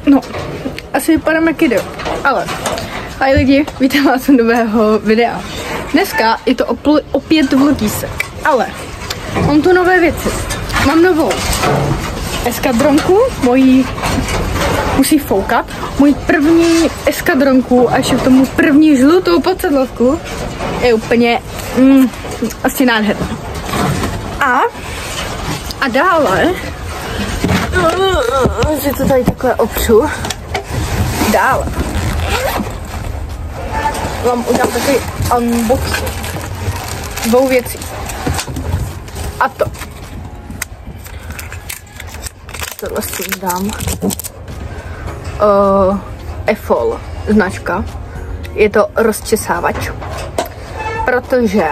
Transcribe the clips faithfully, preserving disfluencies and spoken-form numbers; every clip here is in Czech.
No, asi vypadám jak idiot, ale ahoj lidi, vítám vás u nového videa. Dneska je to opět vlogísek, ale mám tu nové věci. Mám novou eskadronku, mojí musí foukat, můj první eskadronku a ještě k tomu první žlutou podsedlovku je úplně mm, asi nádherná. A, a dále si to tady takhle opřu. Dále vám udělám takový unboxing dvou věcí. A to tohle si dám uh, Efol značka. Je to rozčesávač, protože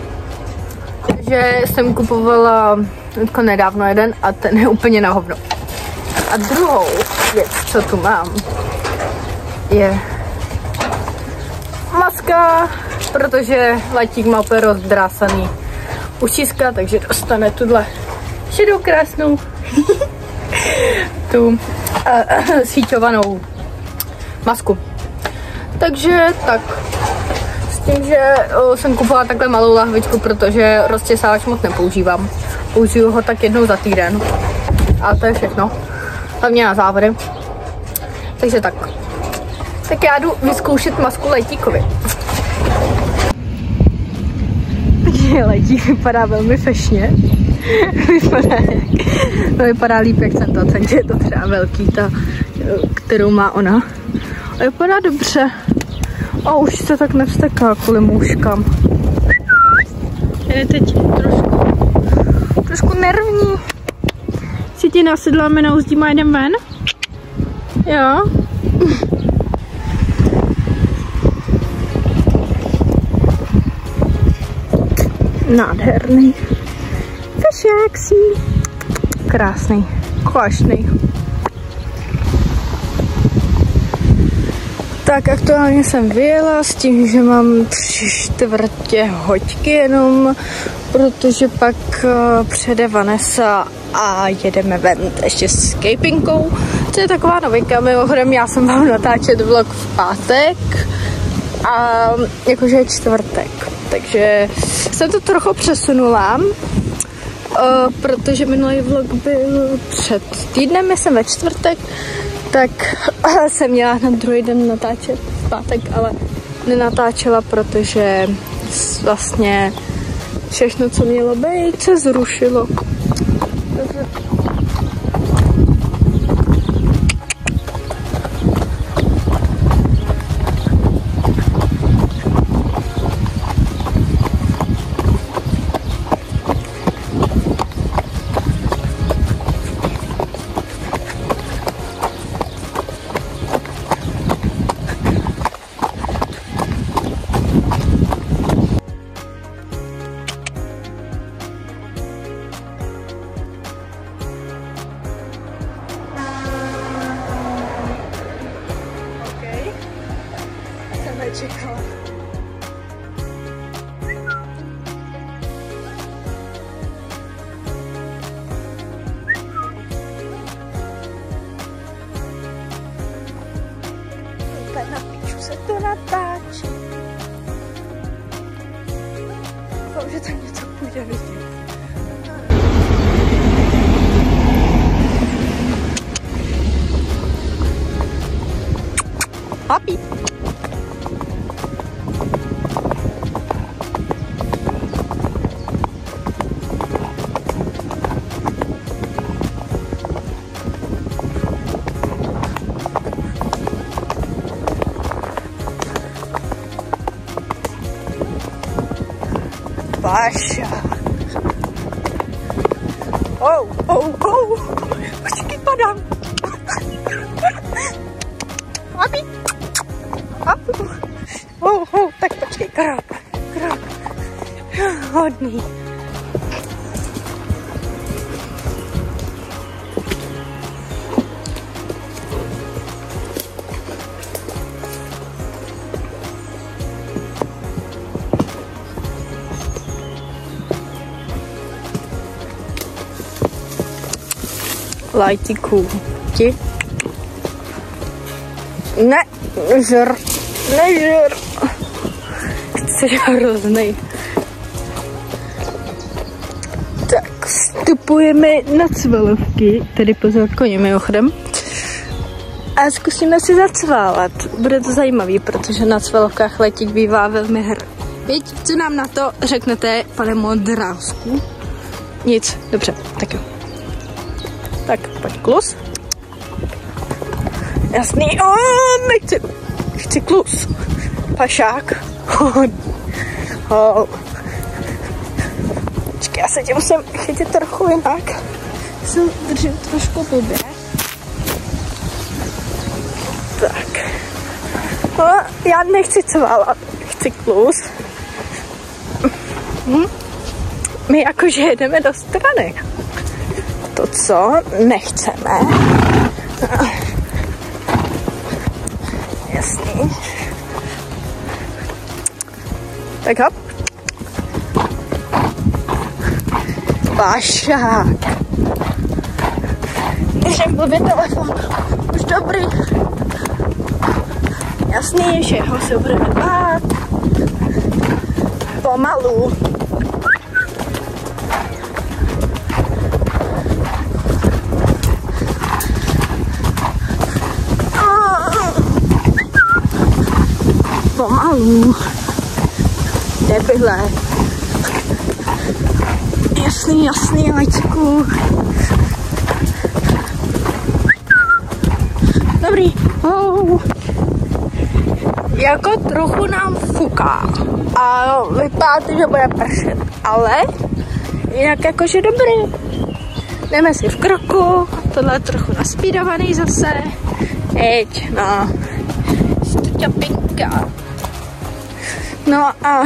že jsem kupovala jako nedávno jeden a ten je úplně na hovno. A druhou věc, co tu mám, je maska, protože Latík má úplně rozdrásaný ušiska, takže dostane tuhle šedou krásnou tu uh, síťovanou masku. Takže tak, s tím, že uh, jsem kupovala takhle malou lahvičku, protože rozčesávač moc nepoužívám. Použiju ho tak jednou za týden. A to je všechno. Hlavně na závody. Takže tak. Tak já jdu vyzkoušet masku Letíkovi. Letík vypadá velmi fešně. Vypadá, to vypadá líp jak jsem to, takže je to třeba velký, ta, kterou má ona. A vypadá dobře. A už se tak nevsteká kvůli mouškám. Je teď trošku, trošku nervní. Si ti nasedláme na uzdí a jdem ven? Jo? Nádherný. Fešáksí. Krásný. Kvašný. Tak aktuálně jsem vyjela s tím, že mám tři čtvrtě hoďky jenom, protože pak uh, přijede Vanessa a jedeme ven ještě s Kejpinkou. To je taková novinka, mimochodem já jsem vám natáčet vlog v pátek a jakože je čtvrtek, takže jsem to trochu přesunula, uh, protože minulý vlog byl před týdnem, jsem ve čtvrtek, tak uh, jsem měla na druhý den natáčet v pátek, ale nenatáčela, protože vlastně všechno, co mělo být, se zrušilo. Takže nečekala. Úplně na piču se to natáčí. Doufám, že tam něco půjde vidět. Papi. Paša. Oh, oh, oh. Počkej, padám. Papi. Papu. Oh, oh, tak počkej, krok, krok. Hodný. Lajtíku. Ti. Ne, nežer, nežer. Jsi hroznej. Tak, vstupujeme na cvalovky, tedy pozor koně mimochodem. A zkusíme si zacválat. Bude to zajímavý, protože na cvalovkách letěk bývá velmi hr. Víte, co nám na to řeknete, pane Modrásku? Nic, dobře, tak jo. Tak, pojď klus. Jasný, o, nechci, chci klus. Pašák. Oh. Počkej, já se tě musím chytit trochu jinak. Jsem držím trošku blbě. Tak. No, já nechci cvalat, chci klus. Hm? My jakože jedeme do strany. To, co nechceme. Jasný. Tak hop. Pašák. Ještě blbě telefon. Už dobrý. Jasný, že ho se budeme bát. Pomalu. Pomalu. Debile. Jasný, jasný, lajčku. Dobrý. Oh. Jako trochu nám fuká. A vypadá to, že bude pršet. Ale jinak jakože dobrý. Jdeme si v kroku. Tohle je trochu naspídovaný zase. Jeď, no. Šťapinka. No a,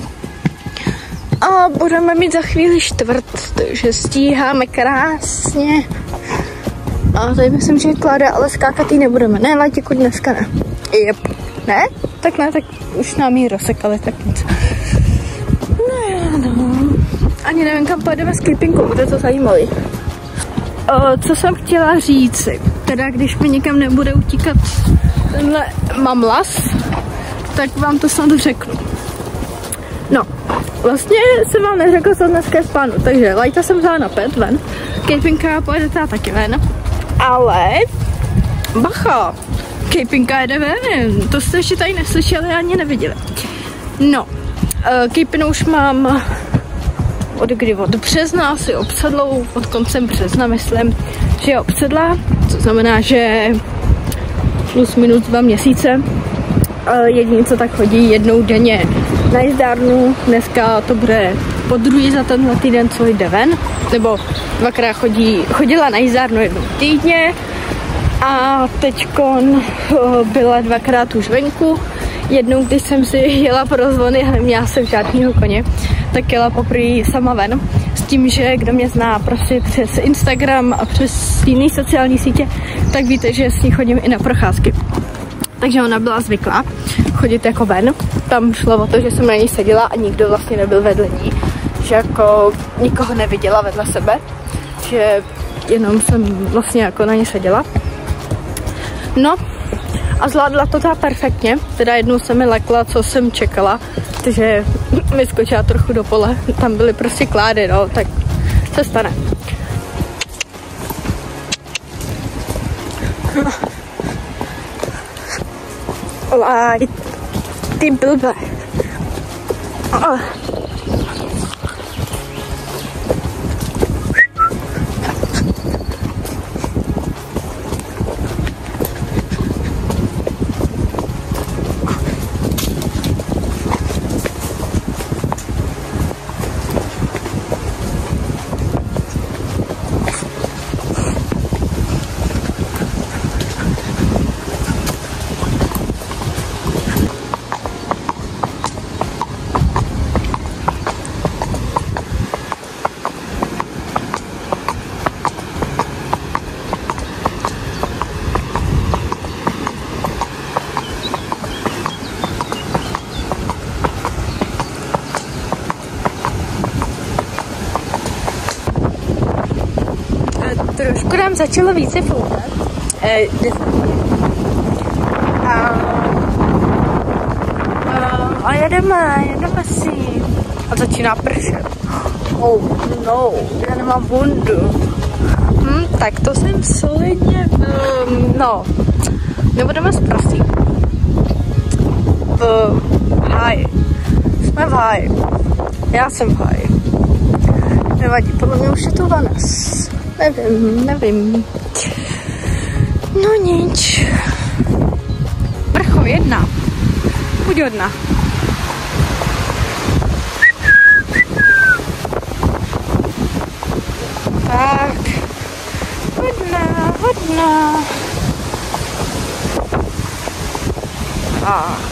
a budeme mít za chvíli čtvrt, takže stíháme krásně. A tady myslím, že je Kláda, ale skákat jí nebudeme. Ne, Laťku, dneska ne. Jep. Ne? Tak ne, tak už nám jí rozsekali, tak nic. No, no. Ani nevím, kam pojedeme s klipinkou, bude to zajímavý. O, co jsem chtěla říci, teda když mi někam nebude utíkat tenhle mamlas, tak vám to snad řeknu. No, vlastně jsem vám neřekla, co dneska je v plánu, takže Lajta jsem vzala na pet ven, Kejpinka pojede teda taky ven, ale bacha, Kejpinka jede ven, to jste ještě tady neslyšeli ani neviděli. No, Kejpinu už mám od kdy, od března, asi obsedlou, od koncem března myslím, že je obsedlá, co znamená, že plus minus dva měsíce. Jediný, co tak chodí jednou denně na jízdárnu. Dneska to bude po druhý za tenhle týden, co jde ven. Nebo dvakrát chodí, chodila na jízdárnu jednou týdně. A teďkon byla dvakrát už venku. Jednou, když jsem si jela pro zvony a neměla jsem žádnýho koně, tak jela poprvé sama ven. S tím, že kdo mě zná prostě přes Instagram a přes jiné sociální sítě, tak víte, že s ní chodím i na procházky. Takže ona byla zvyklá chodit jako ven. Tam šlo o to, že jsem na ní seděla a nikdo vlastně nebyl vedle ní. Že jako nikoho neviděla vedle sebe. Že jenom jsem vlastně jako na ní seděla. No a zvládla to teda perfektně. Teda jednou se mi lekla, co jsem čekala. Takže mi skočila trochu do pole. Tam byly prostě klády, no, tak se stane. Laj, ty blbe. Oh. Trošku nám začalo více foukat. E, a, a jedeme, jedeme si. A začíná pršet. Oh no, já nemám bundu. Hm, tak to jsem solidně, um, no, nebudeme zprostý. V háji. Jsme v háji. Já jsem v háji. Nevadí, podle mě už je to Vanes. Nevím, nevím. No nič. Vrcho jedna. Buď hodná. Tak. Hodná, hodná. Tak.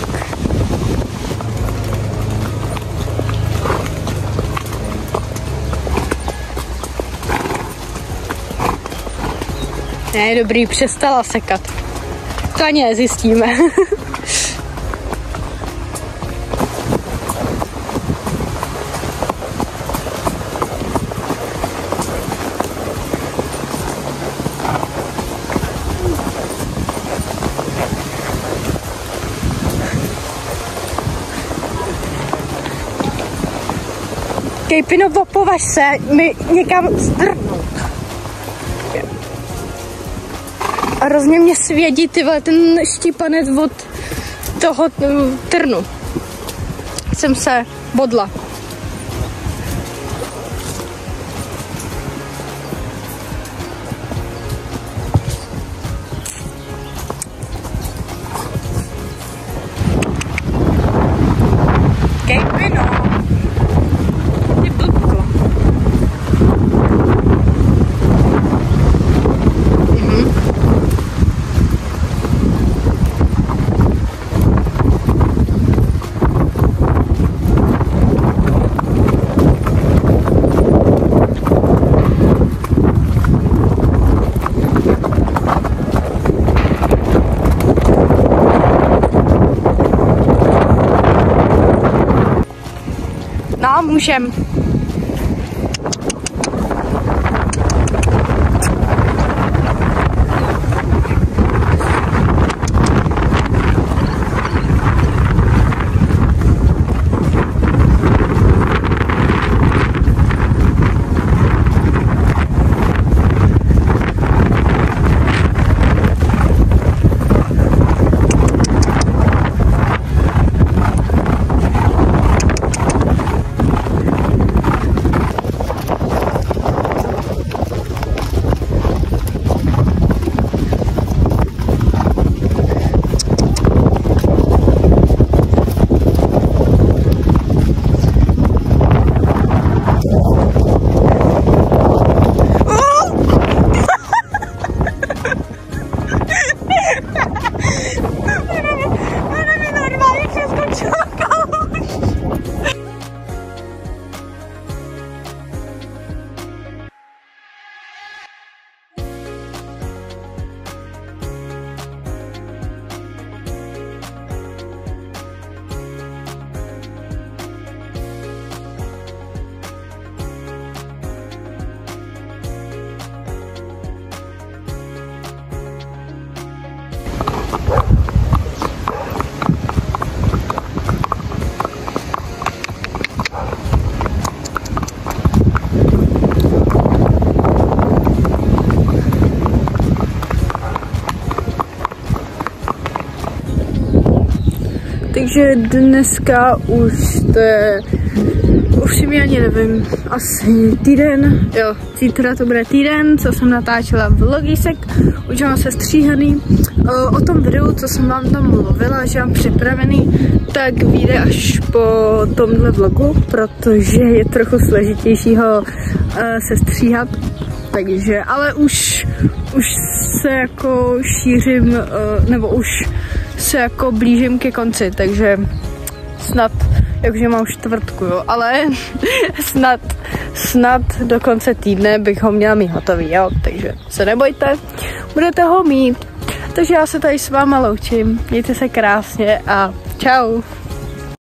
Ne, dobrý, přestala sekat. To ani nezjistíme. Kejpino, opovaž se, mi někam zdrhnout. A hrozně mě svědí, ty vole, ten štípanec od toho trnu. Jsem se bodla. Kejpino. Ty blbko. Mhm. No, můžem. Takže dneska už to je, už mi ani nevím, asi týden, jo, zítra to bude týden, co jsem natáčela vlogisek, už mám se stříhaný. O tom videu, co jsem vám tam mluvila, že mám připravený, tak vyjde až po tomhle vlogu, protože je trochu složitější ho se stříhat. Takže, ale už, už se jako šířím, nebo už se jako blížím ke konci, takže snad, jakože mám čtvrtku, jo, ale snad, snad do konce týdne bych ho měla mít hotový, jo, takže se nebojte, budete ho mít. Takže já se tady s váma loučím, mějte se krásně a čau.